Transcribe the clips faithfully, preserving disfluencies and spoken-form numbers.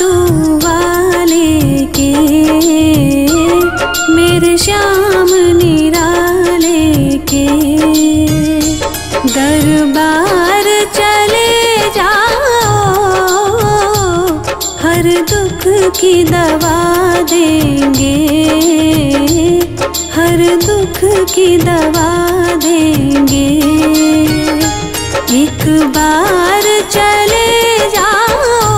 खाटू वाले के, मेरे श्याम निराले के दरबार चले जाओ, हर दुख की दवा देंगे, हर दुख की दवा देंगे। एक बार चले जाओ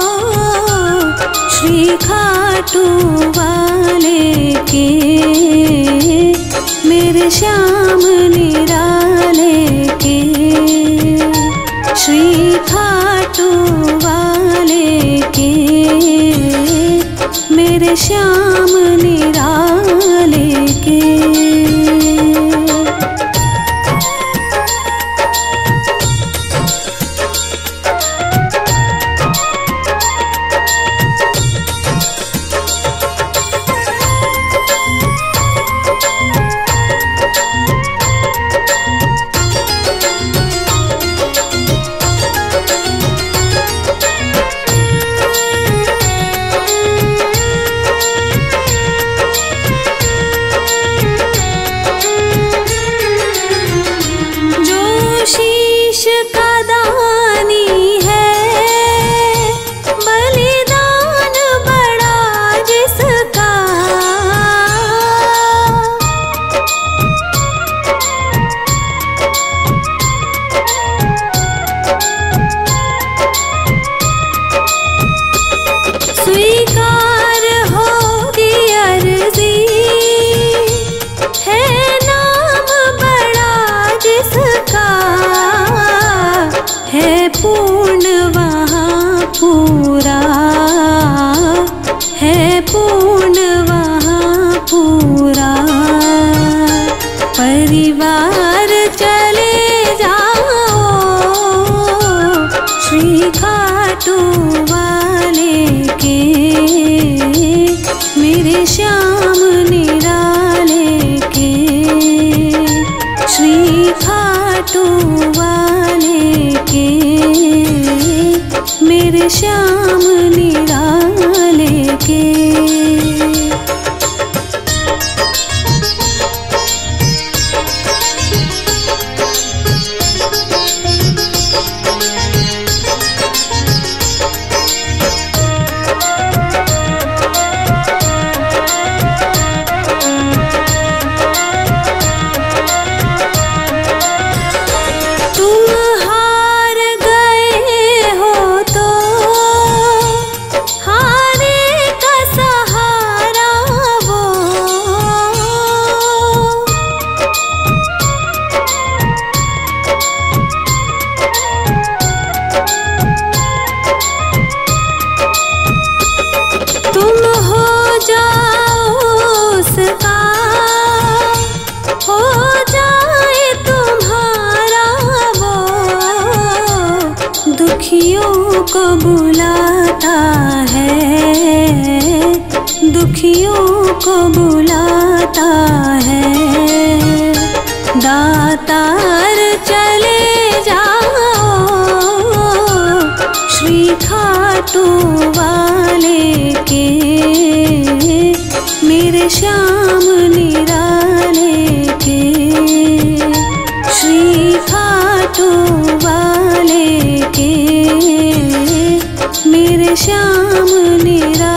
श्री खाटू वाले के, मेरे श्याम निराले के, श्री खाटू वाले के, मेरे श्याम निराले के। स्वीकार होगी अर्जी, है नाम बड़ा जिसका, है पूर्ण वहाँ पूरा, है पूर्ण वहाँ पूरा। परिवार चले जाओ श्री खाटू वाले के, मेरे श्याम निराले के, श्री खाटू वाले के, मेरे श्याम निराले के। दुखियों को बुलाता है, दुखियों को बुलाता है, दातार चले जाओ श्री खाटू वाले के, मेरे श्याम निराले के, श्री खाटू वाले के, मेरे श्याम निराले